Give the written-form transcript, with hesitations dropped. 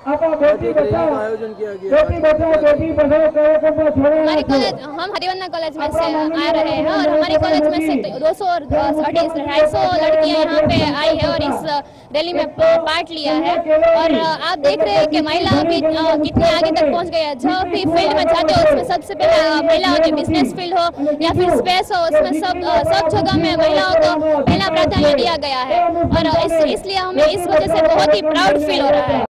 बेटी बचाओ आयोजन किया गया, बेटी पढ़ाओ कार्यक्रम में हमारे कॉलेज, हम हरिवन्ना कॉलेज में से आ रहे हैं और हमारे कॉलेज में से 200-250 लड़कियां यहाँ पे आई है और इस रैली में पार्ट लिया है। और आप देख रहे हैं कि महिलाओं भी कितने आगे तक पहुँच गई है। जो भी फील्ड में जाते हो उसमें सबसे पहले महिलाओं के बिजनेस फील्ड हो या फिर स्पेस हो, उसमें सब जगह में महिलाओं को पहला प्राधान्य दिया गया है। और इसलिए हमें इस वजह से बहुत ही प्राउड फील हो रहा है।